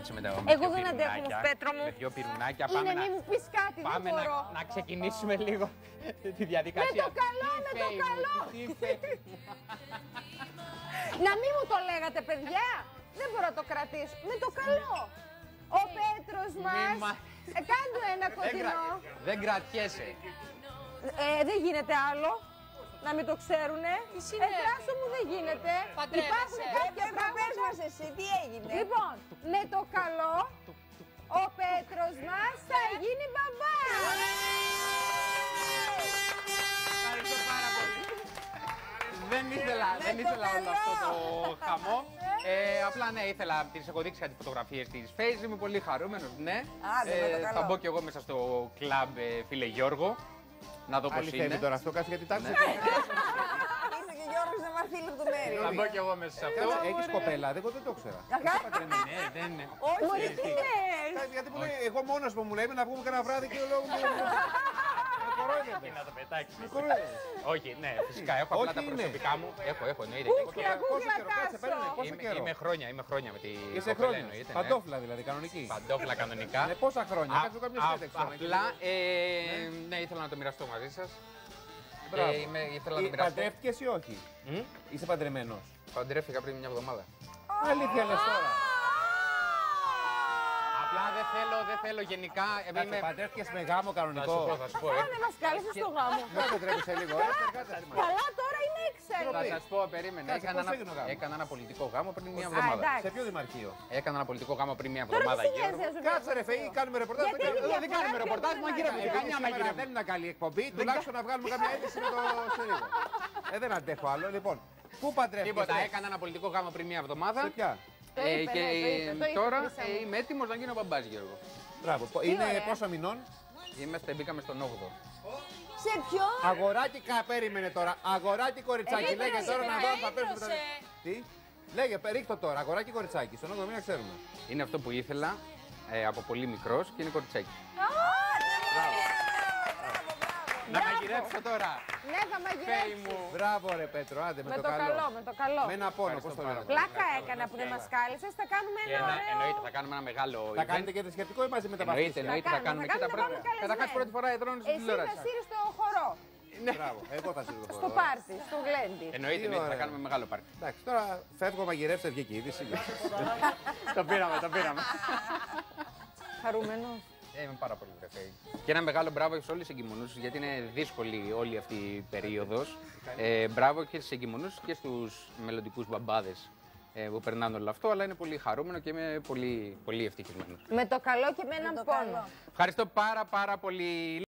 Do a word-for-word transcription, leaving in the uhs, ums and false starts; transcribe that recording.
κάτσε μετά. Εγώ δεν αντέχω όμως, Πέτρο μου. Με δυο πυρουνάκια. Είναι, Πάμε μην να... μου πεις κάτι, δεν Πάμε μπορώ. να, να ξεκινήσουμε λίγο τη διαδικασία. Με το καλό, με το καλό. Να μην μου το λέγατε, παιδιά. Δεν μπορώ να το κρατήσω. Με το καλό. Ο Πέτρος μας. μα... Ε, κάντου ένα κοντινό. Δεν κρατιέσαι. Ε, δεν γίνεται άλλο. Να μην το ξέρουνε. Ε, πράσο μου δεν γίνεται. Υπάρχουν κάποια πράγματα. Πες μας εσύ, τι έγινε. Λοιπόν, με το καλό, ο Πέτρος μας θα γίνει μπαμπά. Ευχαριστώ πάρα πολύ. Δεν ήθελα, δεν ήθελα όλο αυτό το χαμό. Ε, απλά ναι, ήθελα, τις έχω δείξει κάτι φωτογραφίες της Face, είμαι πολύ χαρούμενος, ναι. Άντε, με το καλό. Θα μπω κι εγώ μέσα στο κλαμπ, ε, φίλε Γιώργο, να δω πώς Αληθεύει είναι. τώρα αυτό, κάτσε γιατί τάξη. Ήρθε και ο Γιώργος να μάθει λεπτομέρειες. Θα μπω κι εγώ μέσα σε αυτό. Έχεις κοπέλα, εγώ δεν το ήξερα. Ναι, δεν είναι. Μωρή, τι λες. Κάτι, γιατί μου λέει, εγώ μόνος μου μου λέει να βγούμε κανένα βράδυ και ο λόγος μου. Με κορόιδευε. Να το πετάξεις. Με κορόιδευε. Όχι, ναι, φυσικά έχω απλά Όχι, τα είναι. προσωπικά μου. Έχω, έχω, εννοείται. Κούκλα, Πόσο κούκλα, καιρό, κάτσε, περίμενε, τάσο. πόσο Είμαι, καιρό. είμαι χρόνια, είμαι χρόνια με τη Είσαι κοπέλα, χρόνια. εννοείται, ναι. Παντόφλα δηλαδή, κανονική. Παντόφλα κανονικά. Ναι, πόσα χρόνια, Α, κάτσε το κάποιο α, συνέντευξη. τώρα, Απλά, ε, ναι, ήθελα να το μοιραστώ μαζί σας. Μπράβο. Ε, είμαι, ήθελα να το Ε, μοιραστώ. Παντρεύτηκες ή όχι. Μμ? Είσαι παντρεμένος. Παντρεύτηκα πριν μια εβδομάδα. Αλήθεια λες τώρα. Απλά δεν θέλω, δεν θέλω γενικά. ε, Κάτσε, είμαι- παντρεύτηκες με γάμο Θα σου πω, κανονικό. θα σου πω. ε. Κάνε μας κάλεσες στο γάμο. Δεν το τρέπεσαι λίγο. ε, εργάτες είμαστε. Καλά, τώρα είναι Θα εξέλιξη. σας πω, περίμενε. Κάτσε, Έκανα πώς ένα, έγινε ο γάμος? έκανα ένα πολιτικό γάμο πριν μια Α, εβδομάδα. εντάξει. Σε ποιο δημαρχείο. Έκανα ένα πολιτικό γάμο πριν μια Τώρα εβδομάδα. τι Γιώργο. σχέση να σου Κάτσε ρε φεή, κάνουμε ρεπορτάζ. Γιατί δεν είναι κάνουμε. Δεν κάνουμε διαφορά, ρεπορτάζ, ποιο μαγείρευε. είναι Επειδή Καμιά σήμερα μαγείρευε. δεν είναι καλή εκπομπή, τουλάχιστον να βγάλουμε κάποια αίτηση με το Σερίγο. Ε, δεν αντέχω άλλο. Λοιπόν, πού παντρεύτηκες. Τίποτα, έκανα ένα πολιτικό γάμο πριν μια εβδομάδα. Σε ποια. Το Ε, είπε, και ναι, το είπε, το είπε, τώρα Χρυσά μου. ε, είμαι έτοιμος να γίνω μπαμπάς, Γιώργο. Μπράβο. Είναι ωραία. πόσο μηνών. Είμαστε, μπήκαμε στον όγδοο. Σε ποιον. Αγοράκι κα, περίμενε τώρα. Αγοράκι κοριτσάκι. Ε, Λέγε ρίχνωσε, τώρα να δω αν θα ρίχνωσε. πέσουμε τα. Τι. Λέγε, ρίχτω τώρα. Αγοράκι κοριτσάκι. Στον όγδοο μήνα ξέρουμε. Είναι αυτό που ήθελα ε, από πολύ μικρός και είναι κοριτσάκι. Να μαγειρέψω τώρα. Ναι, θα Φέη μαγειρέψεις. μου. Μπράβο ρε Πέτρο, άντε με, Με το, το καλό, με το καλό. Με ένα πόνο, Ευχαριστώ πώς το πάρα λένε. πολύ. Πλάκα έκανα που δεν μας κάλεσες, θα κάνουμε Και ένα ένα, ωραίο... εννοείται, θα κάνουμε ένα μεγάλο Θα event. κάνετε και θρησκευτικό ή μαζί με τα Εννοείται, βαφτίσια. εννοείται, θα κάνουμε. θα Κοίτα, κάνουμε, πρώτη- θα πάμε καταρχάς πρώτη φορά εδρώνω στην Εσύ τηλεόραση. θα σύρεις στο χορό, Μπράβο, εγώ θα σύρω το στο χώρο. πάρτι, στο γλέντι. Εννοείται, Τι εννοείται, θα ωραία. κάνουμε μεγάλο πάρτι. Εντάξει, τώρα φεύγω μαγειρεύστε, βγήκε η είδηση. Το πήραμε, το πήραμε. Χαρούμενος. Ε, είμαι πάρα πολύ βρεφέη. Και ένα μεγάλο μπράβο σε όλες τις εγκυμονούς, γιατί είναι δύσκολη όλη αυτή η περίοδος. Ε, μπράβο και στις εγκυμονούς και στους μελλοντικούς μπαμπάδες ε, που περνάνε όλο αυτό, αλλά είναι πολύ χαρούμενο και είμαι πολύ, πολύ ευτυχισμένος. Με το καλό και με έναν το πόνο. καλό. Ευχαριστώ πάρα πάρα πολύ.